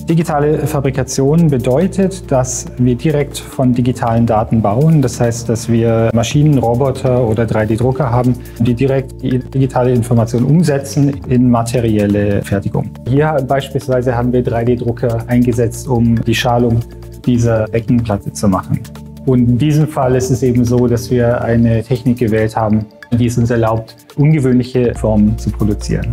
Digitale Fabrikation bedeutet, dass wir direkt von digitalen Daten bauen. Das heißt, dass wir Maschinen, Roboter oder 3D-Drucker haben, die direkt die digitale Information umsetzen in materielle Fertigung. Hier beispielsweise haben wir 3D-Drucker eingesetzt, um die Schalung dieser Beckenplatte zu machen. Und in diesem Fall ist es eben so, dass wir eine Technik gewählt haben, die es uns erlaubt, ungewöhnliche Formen zu produzieren.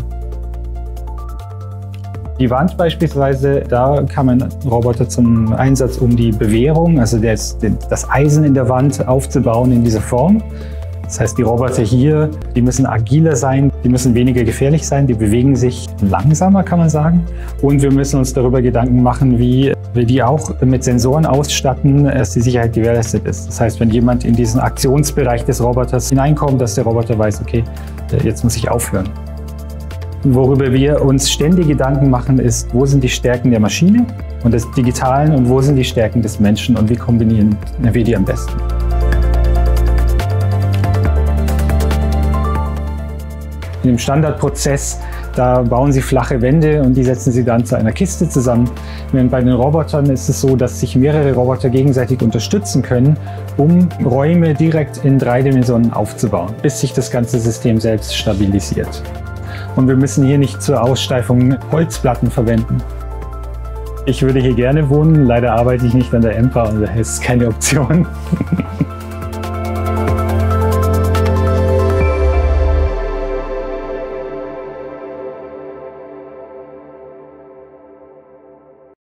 Die Wand beispielsweise, da kam ein Roboter zum Einsatz, um die Bewehrung, also das Eisen in der Wand aufzubauen in dieser Form. Das heißt, die Roboter hier, die müssen agiler sein, die müssen weniger gefährlich sein, die bewegen sich langsamer, kann man sagen. Und wir müssen uns darüber Gedanken machen, wie wir die auch mit Sensoren ausstatten, dass die Sicherheit gewährleistet ist. Das heißt, wenn jemand in diesen Aktionsbereich des Roboters hineinkommt, dass der Roboter weiß, okay, jetzt muss ich aufhören. Worüber wir uns ständig Gedanken machen, ist, wo sind die Stärken der Maschine und des Digitalen und wo sind die Stärken des Menschen und wie kombinieren wir die am besten. In dem Standardprozess, da bauen Sie flache Wände und die setzen Sie dann zu einer Kiste zusammen. Während bei den Robotern ist es so, dass sich mehrere Roboter gegenseitig unterstützen können, um Räume direkt in 3 Dimensionen aufzubauen, bis sich das ganze System selbst stabilisiert. Und wir müssen hier nicht zur Aussteifung Holzplatten verwenden. Ich würde hier gerne wohnen, leider arbeite ich nicht an der EMPA und daher ist es keine Option.